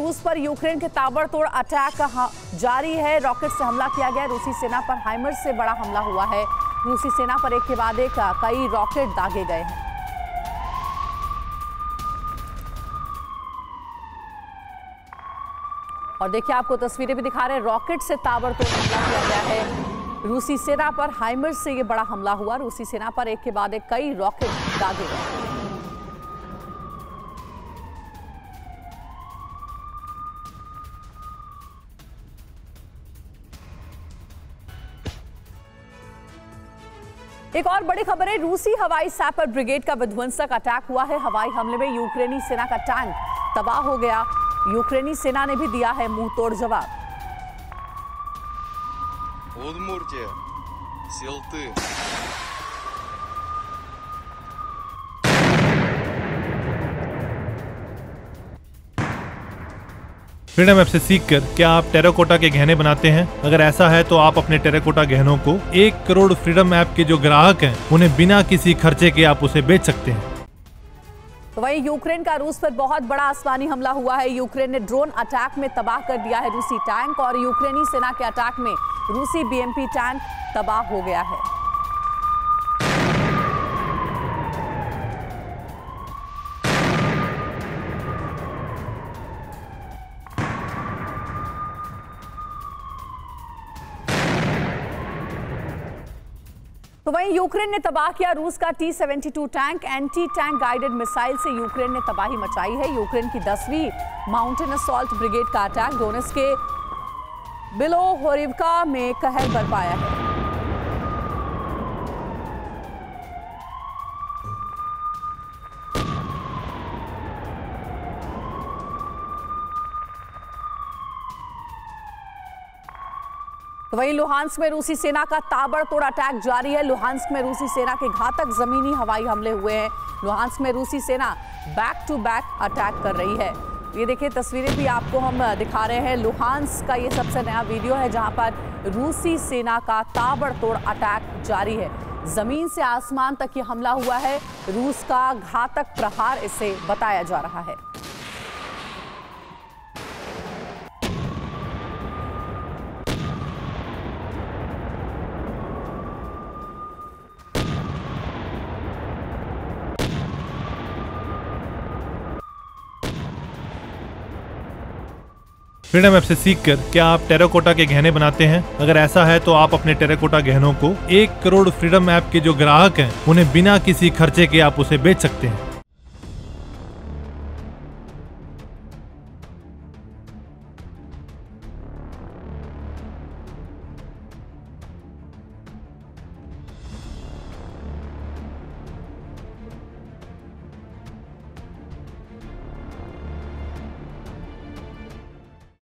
रूस पर यूक्रेन के ताबड़तोड़ अटैक जारी है। रॉकेट से हमला किया गया। रूसी सेना पर हाइमर्स से बड़ा हमला हुआ है। रूसी सेना पर एक के बाद एक कई रॉकेट दागे गए हैं। और देखिए, आपको तस्वीरें भी दिखा रहे हैं। रॉकेट से ताबड़तोड़ हमला किया गया है। रूसी सेना पर हाइमर्स से ये बड़ा हमला हुआ। रूसी सेना पर एक के बाद एक कई रॉकेट दागे गए। एक और बड़ी खबर है। रूसी हवाई सैपर ब्रिगेड का विध्वंसक अटैक हुआ है। हवाई हमले में यूक्रेनी सेना का टैंक तबाह हो गया। यूक्रेनी सेना ने भी दिया है मुंहतोड़ जवाब। Удмуртия, Селты. फ्रीडम ऐप से सीखकर क्या आप टेराकोटा के गहने बनाते हैं? अगर ऐसा है तो आप अपने टेराकोटा गहनों को 1 करोड़ फ्रीडम ऐप के जो ग्राहक हैं उन्हें बिना किसी खर्चे के आप उसे बेच सकते हैं। तो वहीं यूक्रेन का रूस पर बहुत बड़ा आसमानी हमला हुआ है। यूक्रेन ने ड्रोन अटैक में तबाह कर दिया है रूसी टैंक, और यूक्रेनी सेना के अटैक में रूसी बीएमपी टैंक तबाह हो गया है। तो वहीं यूक्रेन ने तबाह किया रूस का T-72 tank. Anti tank guided missile से यूक्रेन ने तबाही मचाई है। यूक्रेन की 10वीं माउंटेन असॉल्ट ब्रिगेड का अटैक डोनेट्स्क के बिलोहोरिवका में कहर बरपाया है। तो वहीं लुहांस्क में रूसी सेना का ताबड़तोड़ अटैक जारी है। लुहांस्क में रूसी सेना के घातक जमीनी हवाई हमले हुए हैं। लुहांस्क में रूसी सेना बैक टू बैक अटैक कर रही है। ये देखिए, तस्वीरें भी आपको हम दिखा रहे हैं। लुहांस्क का ये सबसे नया वीडियो है जहां पर रूसी सेना का ताबड़तोड़ अटैक जारी है। जमीन से आसमान तक ये हमला हुआ है। रूस का घातक प्रहार इसे बताया जा रहा है। फ्रीडम ऐप से सीखकर क्या आप टेराकोटा के गहने बनाते हैं? अगर ऐसा है तो आप अपने टेराकोटा गहनों को 1 करोड़ फ्रीडम ऐप के जो ग्राहक हैं उन्हें बिना किसी खर्चे के आप उसे बेच सकते हैं।